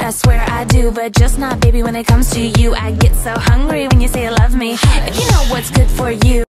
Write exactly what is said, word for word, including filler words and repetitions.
I swear I do, but just not, baby, when it comes to you. I get so hungry when you say you love me. If you know what's good for you.